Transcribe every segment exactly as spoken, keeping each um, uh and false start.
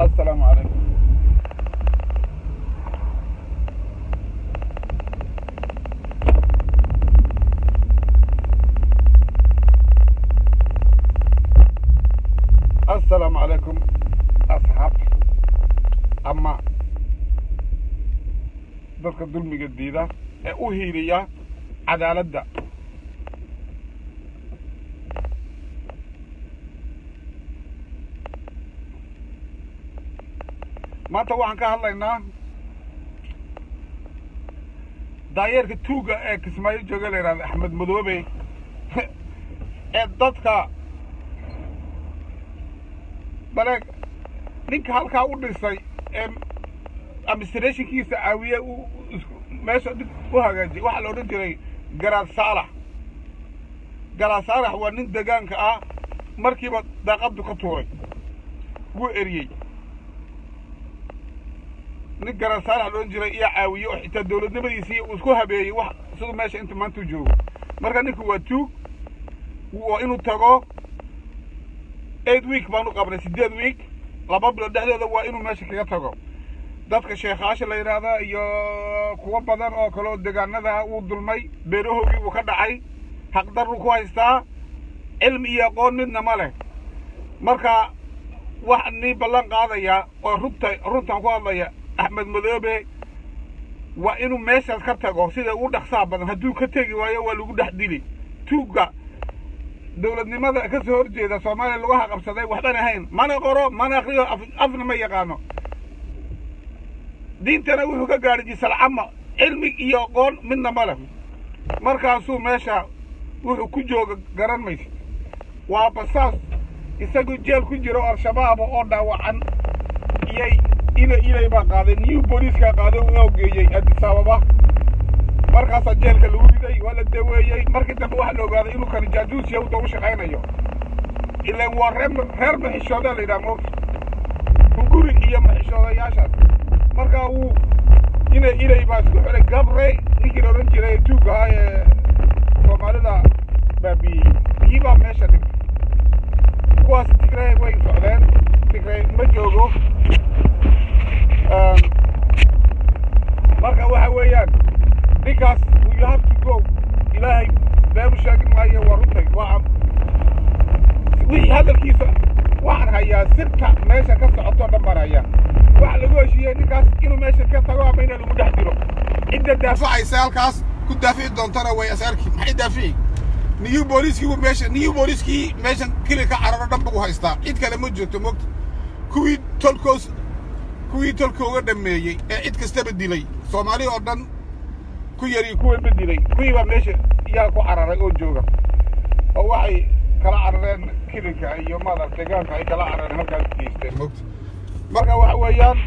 السلام عليكم. السلام عليكم أصحاب أما dadka dulmiga diida ee u hiiriya cadaaladda maanta waxaan ka hadlaynaa daayeerka tuuga ee Kismaayo jooga la yiraahdo Axmed Madoobe ee dadka baleeg ninka halkaa u dhisay ee administrationkiisa caawiye uu meesha u hagaajiyay waxa la odhan jiray Garaad Saalax Garaad Saalax waa nin deegaanka ah markiiba daaqadu ka tuuray wuu eriyay nin Garaad Saalax loo jiray iyo caawiye oo xitaa dawladnimadiisii uu isku habeeyay wax sidoo meesha inta maanta joogo marka ninku waa tuug waa inuu tago eight week baanu qabnay sideed week laba bilood dhexdeeda waa inuu meesha kaga tago dadka sheekhaasha la yiraahdo iyo kuwa badan oo kale oo deegaanada uu dulmay beerahoogii uu ka dhacay xaqdar uu ku haystaa cilmi iyo aqoon midna ma leh marka wax ni ballan qaadaya oo runta runtan ku hadlaya Axmed Madoobe waa inuu meesha ka tago sida uu dhaqsaa badan haduu ka tagi waayo waa lagu dhex dili tuuga dawladnimada ka soo horjeeda Soomaaliya lagu qabsaday waxban ahayn mana qoro mana akhriyo afna ma yaqaano diintana wuxuu ka gaadhay salcama cilmi iyo aqoon midna ma leh markaasuu meesha wuxuu ku jooga garan maysid waa basaas isagu jeel ku jiro al-shabaab oo dhaawacan iyay ila ilay ba qaaday new police ka qaaday oo geeyay Addis Ababa markaas jeelka lagu riday wala daweeyay markii dambe waxa la ogaaday inuu kan jaajuus yahay oo u shaqeynayo ilaa waa reer maxishooda la yiraahdo guri iyo maxishoodayaashaas marka uu ina ilay ba isku xilay gabre ninkii la oran jiray tuuga ee Soomaalida baabi kiiba meesha dhig kuwaas Tigray way socdeen Tigray ma joogo marka waxa weeyaan ninkaas you have to go ilaahay baabu shaagin maayo waa runtay waa wixii hadalkiisa waxaan hayaa sirta meesha ka socoto dhamaraya waxa lagu heshiiyay ninkaas inuu meesha ka tago ama inuu lagu dhex diro inta daafacaysa halkaas ku daafici doontana way asarki maxay daafici new police kii meesha new police kii meesha kile ka cararo dhanba u haystaa cid kale ma joogto moogta kuwii tolkoos kuwii tolkooga dhameeyay ee cid kasta dilay Soomaali oo dhan ku yari kuwa bedilay kuwiiba meesha yaa ku cararay oo jooga oo waxay kala carareen kilinka iyo madar deegaanka ay kala carareen halkaas geysteen moogta marka waxa weeyaan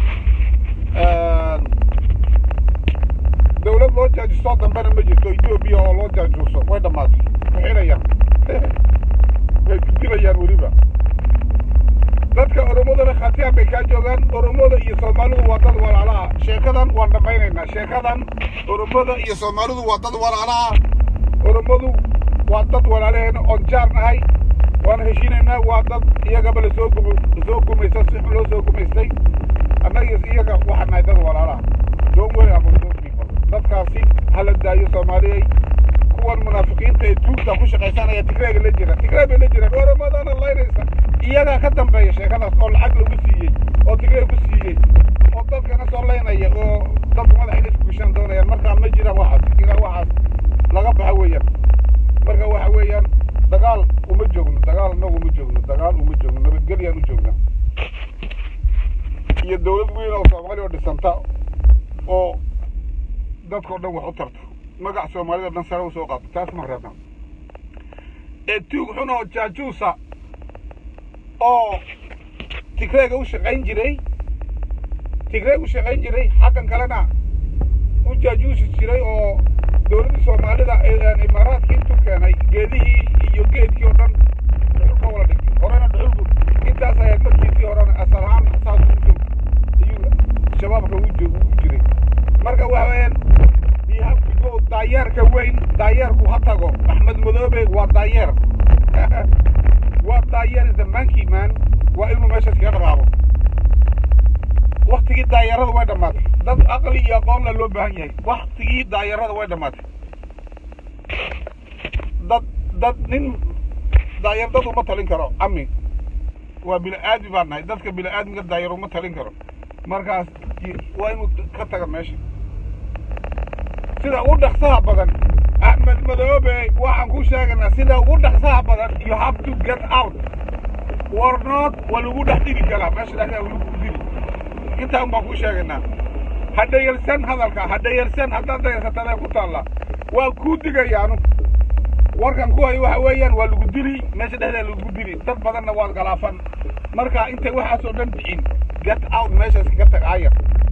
dawlad loo jaajiso dambana ma jirto Ethiopia oo loo jaajiso way dhamaatay waxayaan way dilayaan waliba dadka Oromada khatiya bay ka joogan Oromada iyo Soomaalidu waa dad walaalaha sheekadan waan dhameynaa sheekadan Oromada iyo Soomaalidu waa dad walaalaha Oromadu waa dad walaalaheena oo jaarnahay waan heshiinayna waa dad iyaga bal soo gumo soo gumaysa si loo soo gumaystay annaga iyaga waxaan nahay dad walaalaha don't worry about those people dadkaasi hala daayo Soomaaliyeey kuwan munaafiqiinta ee tuugta ku shaqaysanaya Tigray la jira Tigray la jira Oromadana laynaysa iyaga ka dambeeya sheekadaas oo lacag lagu siiyay oo Tigray ku siiyay oo dadkana soo leynaya oo dad madax isku shan doonayaan marka ma jiraan waxaas ila waxaas laga baxay weeyaan marka waxa weeyaan dagaal uma joogno dagaal nagu uma joogno dagaal uma joogno nabadgelyo u joogna iyo dawlad weyn oo Soomaaliya dhisanta oo dadka dhan wax u tarto magac Soomaalida dhan sare u soo qaad taas ma rabna ee tuug xun oo jaajuusa oo Tigray u shaqayn jiray Tigray u shaqayn jiray xaqan kalena u jaajuusi jiray oo dawladda Soomaalida ee Imaaraadka intuu keenay geedihii iyo geedkii oo dhan dhulka wala dhigay horena dhulku intaas ay markiisii horena asalaam asaas iyo shabaabka uu joogo jiray marka waxa weeyaan iyo daayeerka weyn daayeerku ha tago Axmed Madoobe waa daayeer waa daayeer the monkey man waa inuu meesha iska dhaqaaqo daayarada way dhamaatay dad aqli iyo aqoon la loo baahan yahay waqtigii daayarada way dhamaatay dad dad nin daayar dad uma talin karo ami waa bila aadi baan nahay dadka bila aadmiga daayar uma talin karo markaas waa inuu ka taga meesha sida ugu dhaqsaha badan Ahmed Madoobe waxaan ku sheegnaa sida ugu dhaqsaha badan you have to get out or not walugu dhaxdigi kala meesha dhaxda walugu dili inta ma ku sheegnaa hadda yarsan hadalka hadda yarsan hadda daysatada ku taala waa ku digayaanu warkan ku ay waxa weeyaan waa lagu dili meesha dhaxda lagu dili dad badanna waa galaafan marka inta waxa soo dhan bixin get out meesha ka tag ayar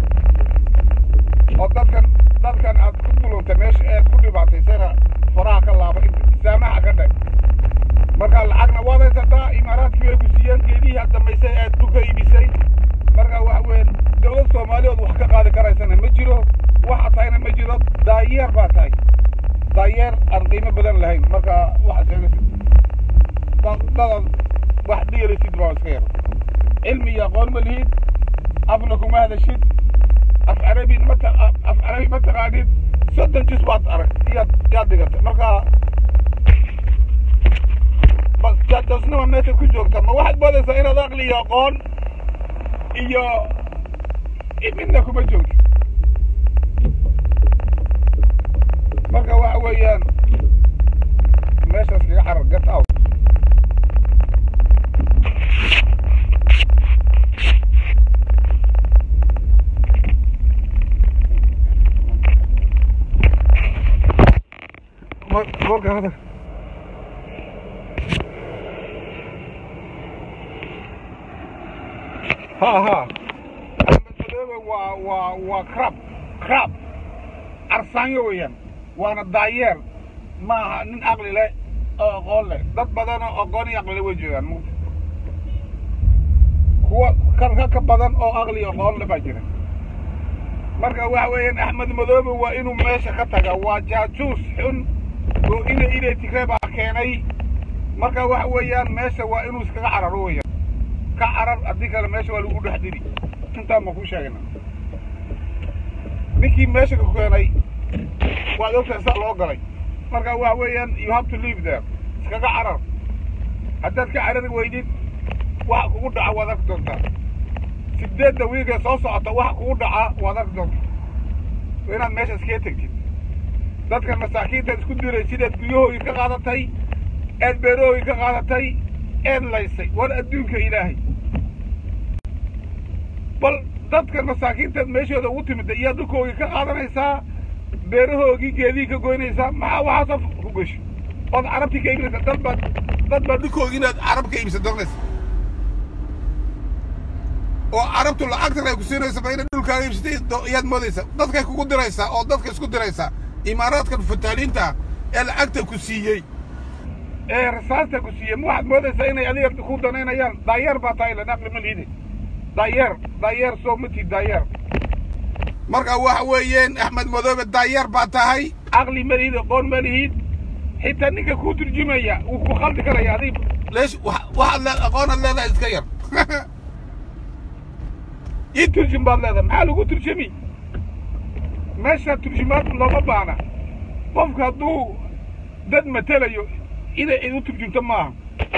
oo dadkan dadkan aad ku bulunta meesha aad ku dhibaataysana faraha ka laaba saamaha ka dhig marka lacagna waadaysataa imaaraadkii way ku siiyeen geedii hadda maysay aad ku ka iibisay marka waxa weeyaan dawladda Soomaaliyeed wax ka qaadi karaysana ma jiro waxa taayna ma jiro daayeer baa tahay daayeer aan qiimo badan lahayn marka waxa sheegaysid dad wax dhigaysid baa iska yar cilmi iyo aqoon ma lihid afna kuma hadashid af carabi ma af carabi ma taqaanid soddon jis baad arag yaad yaad dhigata marka bas jadasnima meesha ku joogta ma waxaad moodaysaa inaad aqli iyo aqoon iyo midna kuma joogto marka waxa weeyaan meeshaas kaga xarar get out مركز هذا ها ها و و و كراب كراب عرسان ويان وانا داير ما نين عقلي لا اقول لك dad badan oo aqoon iyo aqli wajigan kuwa kan ka badan oo aqli iyo aqoon la bajira marka waxa weeyaan Ahmed Madoobe waa inuu meesha ka taga waa jaajuus xun oo ina ina tigreba keenay marka waxa weeyaan meesha waa inuu iska cararo weeyaan ka carar adii kale meesha waa lagu dhaxdiri inta ma ku sheegna ninkii meesha ku keenay waa dadka sa loo galay marka waxa weeyaan you have to leave there iska carar haddaad ka carar weydid waxa kugu dhaca wadag doonta sideedda wiiga soo socota waxa kugu dhaca wadag doonta inaad meesha iska tagtid dadka masaakiinta isku diray sidaad guryahoodii ka qaadatay eed beerahoodii ka qaadatay eed laysay war adduunka ilaahay bal dadka masaakiinta meeshooda ugu timid iyo dhulkoodii ka qaadanaysaa beerahoodii geedii ka goynaysaa maxaa waxaas ku gasho ood carabtii ka iibinaysa dad baad dad baad dhulkoodii inaad carab ka iibisa doonaysa oo carabtu lacagtan ay ku siinaysa ba inaad dhulkaaga iibsatay iyaad moodaysa dadkay kugu diraysaa oo dadka isku diraysaa imaaraadkan fataaliinta ee lacagta ku siiyey ee rasaasta ku siiyey waxaad moodaysaa inay adiga ku danaynayaan daayeer baa tahay la naqli ma liide daayeer daayeer soo mati daayeer marka waxa weeyeen Ahmed Madoobe daayeer baa tahay aqli ma liide qoon ma liid xitaa ninka ku turjumaya uu ku khaldi karaya adiga leesh waxa la aqoon leedahay iska yar ii turjum baad leedahay maxaa lagu turjumi meesha turjumaad lama baana qofka hadduu dad matalayo inay idu turjumto maaha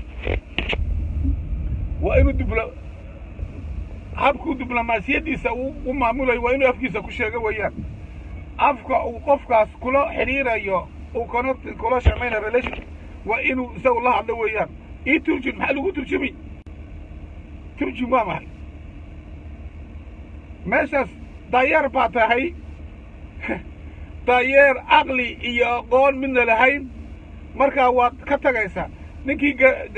waa inuu dibla habku diblomaasiyadiisa u maamulayo waa inuu afkiisa ku sheego weeyaan afka uu qofkaas kula xiriirayo uu connect kula shaqeynayo relation waa inuu isagu la hadlo weeyaan ii turjum maxaa lagu turjumi turjum waa maxay meeshaas daayeer baa tahay daayeer aqli iyo aqoon midna lahayn markaa waad ka tagaysaa ninkii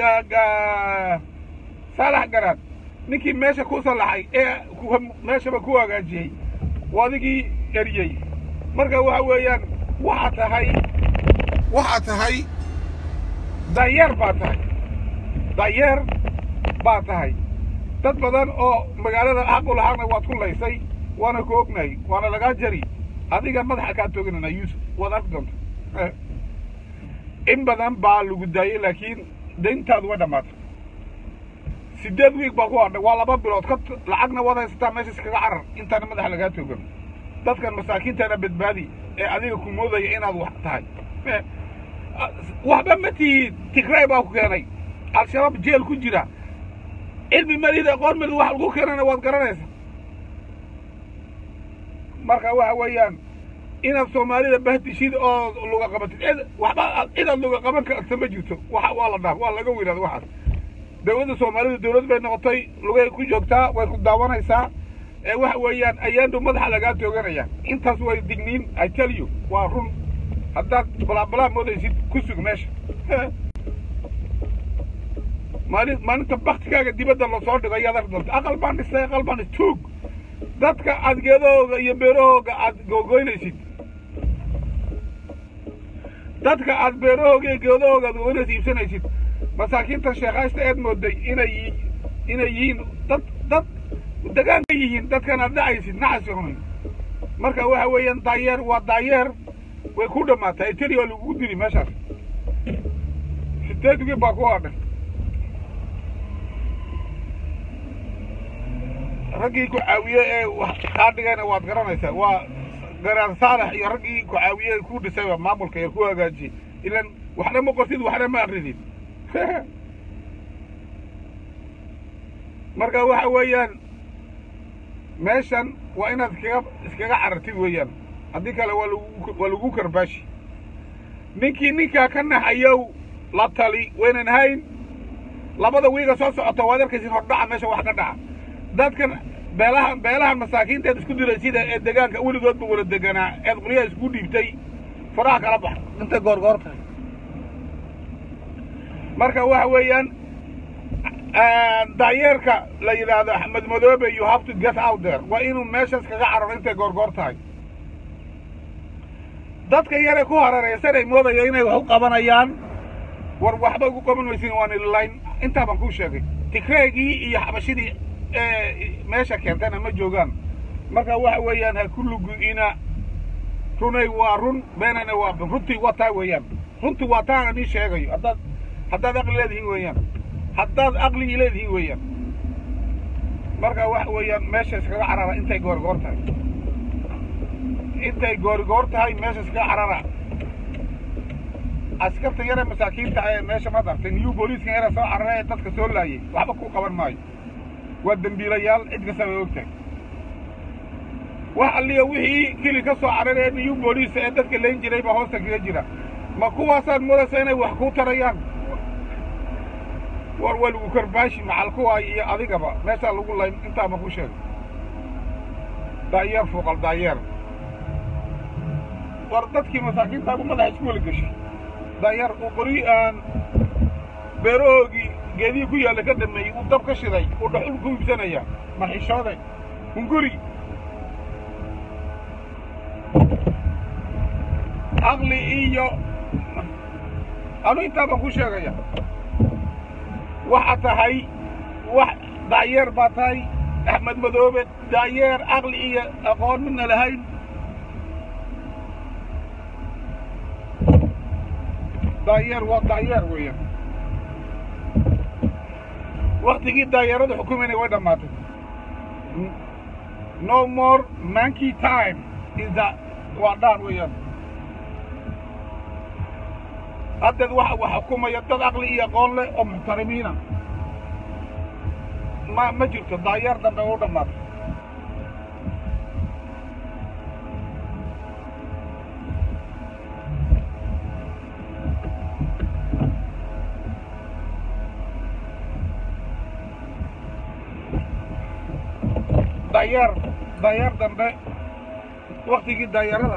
saalax garaad ninkii meesha ku salaxay ee meeshaba ku hagaajiyey waa adigii eriyey marka waxa weeyaan waxaa tahay waxaa tahay daayeer baa tahay daayeer baa tahay dad badan oo magaalada xaq u lahaana waad ku laysay waana ku ognahay waana lagaa jari adiga madaxa kaa tooganana Yuusuf waad arki doonta in badan baa lagu daayay laakiin deyntaadu waa dhamaatay sideed wiig baa ku hadhay waa laba bilood ka lacagna wada haysataa meesha iskaga carar intaana madaxa lagaa toogan dadkan masaakiintaana badbaadi ee adiga ku moodaya inaad wax tahay waxba ma tihid Tigray baa ku keenay al-shabaab jeel ku jira cilmi malida aqoon mid wax lagu keenana waad garanaysaa marka waxa weeyaan inaad Soomaalida bahtishid oo luga qabatid waxba inaad luga qaban karto ma jirto waxa waa la dhaaf waa laga weeraad waxaas dawladda Soomaalida dawlad bay noqotay lugay ku joogtaa way ku daawanaysaa ee waxa weeyaan ayaandu madaxa laga tooganaya intaas way digniin I tell you waa run haddaad balabala moodaysid ku sug meesha maalin maalinta baktigaaga dibadda la soo dhigay yaad aragto aqal baan dhisay aqal baan tuug dadka aad geedooga iyo beerahooga aad googoynaysid dadka aad beerahooga iyo geedooga aad googoynaysid iibsanaysid masaakiinta sheekaysta eed mooday inay inay yihiin dad dad deegaanka yihiin dadkan aad dhacaysid nacasi xunay marka waxa weeyaan daayeer waa daayeer way ku dhamaatay tiriyo lagu diri meeshaas sideedkii baa ku hadhay raggii ku caawiye ee wax ka dhigayna waad garanaysaa waa garaar saalax iyo raggii ku caawiye ku dhisay maamulka ee ku hagaajiyay ilan waxna ma qortid waxna ma aqridid marka waxa weeyaan meeshan waa inaad iskaga iskaga carartid weeyaan haddii kale waa lagu waa lagu karbaashi ninkii ninkaa ka naxayow la tali waynan hayn labada wiiga soo socota waad arkaysid hordhaca meesha wax ka dhaca dadkan beelaha beelaha masaakiinta isku diray sida ee deegaanka weligoodba wala deganaa ee qoriyaha isku dhiibtay faraha kala bax inta goorgoorta marka waxa weeyaan daayeerka la yiraahdo Axmed Madoobe you have to get out there waa inuu meeshaas kaga cararo inta goorgoor tahay dadka yare ku harareysan ay moodayaan inay wax u qabanayaan war waxba ugu qaban waysin waan line inta baan ku sheegay Tigraygii iyo xabashidii ee meesha keentana ma joogaan marka waxa weeyaan ha kullu ina runay waa run beenana waa runtii waa taa weeyaan runtii waa taa aan sheegayo hadda hadda aqli leedihiin weeyaan hadda aqli leedihiin weeyaan marka waxa weeyaan meesha iskaga carara intay goorgoor tahay intay goorgoor tahay meesha iskaga carara askarta yare masaakiinta ee meesha ma dartay new police ka yare soo cararey dadka soo laayay waxba ku qaban maayo waa dambiilayaal cid ka sabab ogtay waxa liya wixii kili ka soo cararey new police ee dadka leen jiray ba hoosta kaga jira ma kuwaasaan moodaysa inay wax ku tarayaan war waa lagu karbaashi macal kuwa iyo adigaba meesha lagu layn inta ma ku sheegay daayeer fuqal daayeer war dadkii masaakiinta ugu madax isku wala gashay daayeer u qori aan beeroogi geedii ku yaala ka dhameeyay uu dab ka shiday uu dhaxul ku ibsanaya ma xishooday hunguri aqli iyo anu inta ba ku sheegaya waxa tahay wax daayeer baa tahay Axmed Madoobe daayeer aqli iyo aqoon midna lahayn daayeer waa daayeer weeyaan waqtigii daayeerada xukumayna way dhamaatay no more monkey time is that waa dhaan weeyaan hadda waxa waxa xukumaya dad aqli iyo aqoon leh oo muxtarimiina ma ma jirto daayeer dambe oo dhamaatay daayeer daayeer dambe waqtigii daayeerada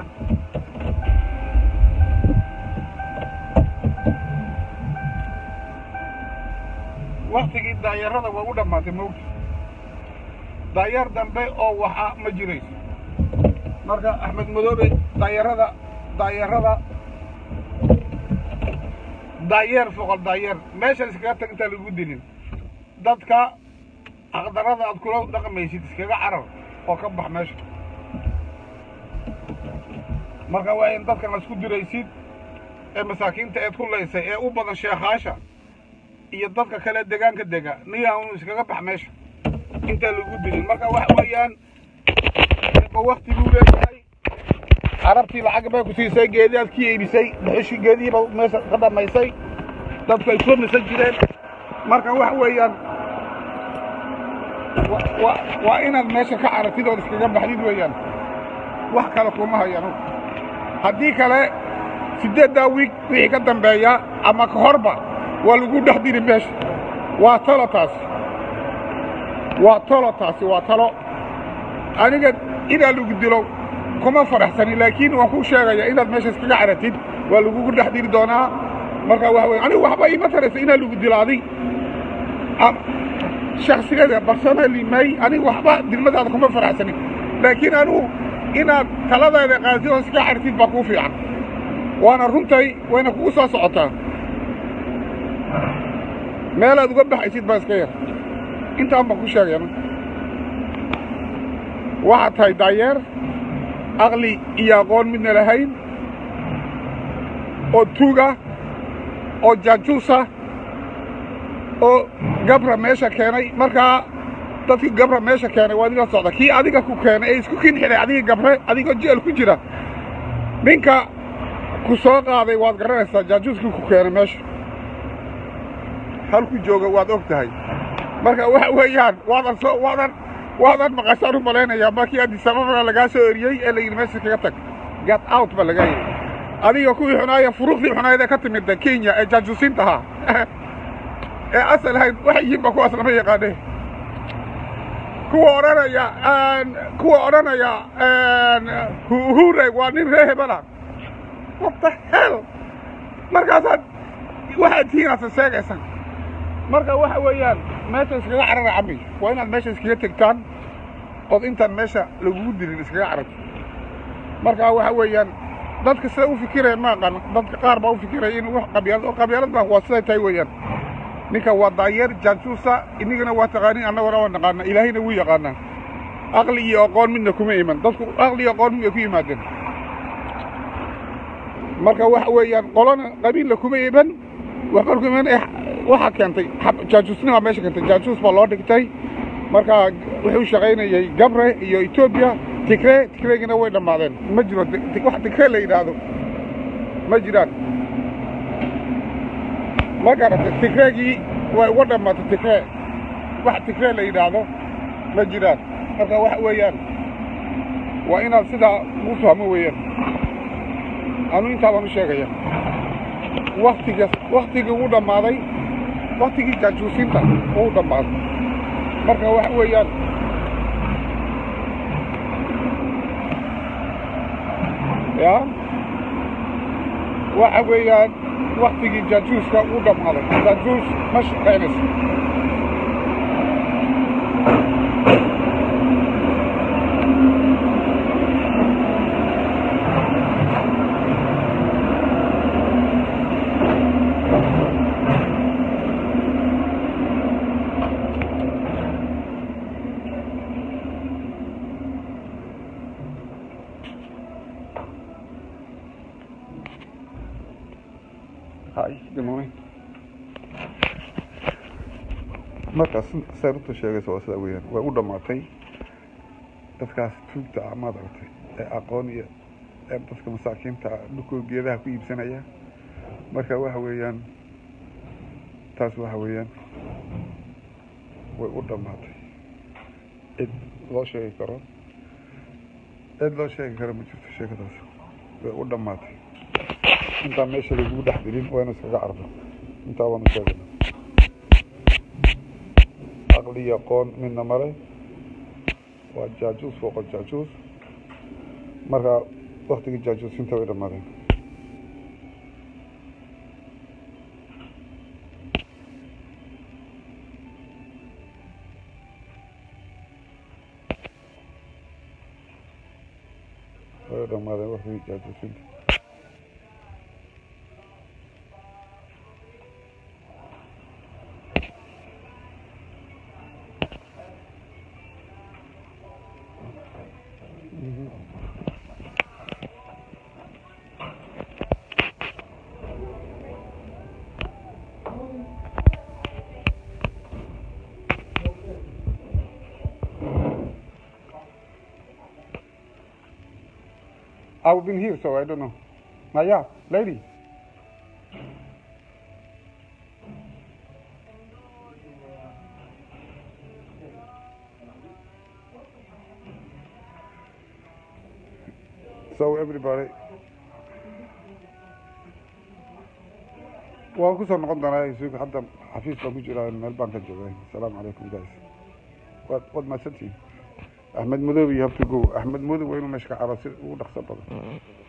waqtigii daayeerada waa u dhamaatay moogta daayeer dambe oo waxa ma jirayso marka Axmed Madoobe daayeerada daayeerada daayeer foqol daayeer meesha iskaga tag inta lagu dilin dadka aqdarada aad kula dhaqmaysid iskaga carar oo ka bax meesha marka waa in dadka la isku diraysid ee masaakiinta ee ku leysay ee u badan sheekhaasha iyo dadka kale deegaanka dega niyaa uu iskaga bax meesha inta lagu dilin marka wax weeyaan waqti buu leeyahay carabtii lacag bay ku siisay geediyaadkii iibisay bixishii geediiba meesha ka dhamaysay dadku ay soo misan jireen marka wax weeyaan waa inaad meesha ka carabtid oo iskaga baxdid weeyaan wax kale kuma hayano haddii kale sideeddaa wiig wixii ka dambeeya ama ka horba waa lagu dhex diri meesha waa talo taasi waa talo taasi waa talo aniga inaa lagu dilo kuma faraxsani laakiin waan kuu sheegayaa inaad meesha iskaga carabtid waa lagugu dhex diri doonaa marka wax weeye anigu waxba iima taraysa inaa lagu dilaaday shakhsiyada personally may anigu waxba dilmadaada kuma faraxsani laakiin anigu inaad taladeeda qaadid oo iskaga carabtid baa kuu fiican waana runtay wayna kugu soo socotaa meelaad uga baxaysid baa iska yar intaan baan ku sheegayana waxaad tahay daayeer aqli iyo aqoon midna lahayn oo tuuga oo jaajuusa oo gabra meesha keenay markaa dadkii gabra meesha keenay waa idinla socda kii adiga ku keenay ee isku kin xidhay adiga gabre adigoo jeel ku jira ninka ku soo qaaday waad garanaysaa jaajuuskii ku keenay meesha halku jooga waad og tahay marka waxa weeyaan waadan soo waadan waadan maqashaan u malaynayaa markii Addis Ababa lagaa soo eriyey ee la yidhi meesha kaga tag get out ba laga yidhi adiga kuwii xunaaya furuuqdii xunaayada ka timid Kenya ee jaajuusinta ahaa ee asal ahayd waxay yihiin ba kuwaas lama yaqaane kuwa odhanaya kuwa odhanaya Uhuru waa nin reer hebela what the hell markaasaad waxaad tihiin aad sheegaysan marka waxa weeyaan meesha iskaga carara cambi waa inaad meesha iskaga tagtaan qod intaan meesha lagu dilin iskaga cararto marka waxa weeyaan dadka sida u fikireen ma aqaan dadka qaar baa u fikiraya in wax qabyaalad oo qabyaalad baa waa sida tahay weeyaan ninka waa daayeer jaajuusa inagana waa taqaaniin annaguna waa naqaana ilaahayna wuu yaqaanaa aqli iyo aqoon midna kuma iman dadku aqli iyo aqoon midna ku yimaadeen marka waxa weeyaan qolana qabiilla kuma iman waxba kuma iman waxa keentay jaajuusnima meesha keentay jaajuus baa loo dhigtay marka wuxuu shaqaynayay gabre iyo Ethiopia Tigray Tigraygina way dhamaadeen ma jiro wax Tigray la yiraahdo ma jiraan ma garata Tigraygii way uga dhamaatay Tigray wax Tigray la yiraahdo ma jiraan marka waxa weeyaan waa inaad sidaa u fahmo weeyaan anu intaa baan u sheegaya waqtiga waqtigii uu dhamaaday waqtigii jaajuusinta uu dhamaaday marka waxa weeyaan ya waxa weeyaan waqtigii jaajuuska uu dhamaaday jaajuus ma shaqaynayso Hi, good morning. markaas saartu sheegayso waa sida weeyaan way u dhamaatay dadkaas tuugta amaad aragtay ee aqoon iyo ee dadka masaakiinta dhulka geedaha ku iibsanaya marka waxa weeyaan taas waxa weeyaan way u dhamaatay cid loo sheegi karo cid loo sheegi karo ma jirto sheekadaas way u dhamaatay inta meesha lagu dhex dilin waa inuu iskaga carfo inta waan sheegay aqli aqoon midna mare waa jaajuus fooq jaajuus marka waqtigii jaajuusinta way dhamaadeen way dhamaadeen waqtigii jaajuusinta I've been here, so I don't know. Maya, lady. So everybody, waan ku soo noqon doonaa isugu hadda xafiis baan ku jiraa meel baan ka joogay. Assalaamu calaykum guys. What what my city? Ahmed Madow, you have to go. Ahmed Madow waa inuu meesha ka cararo si ugu dhaqso badan.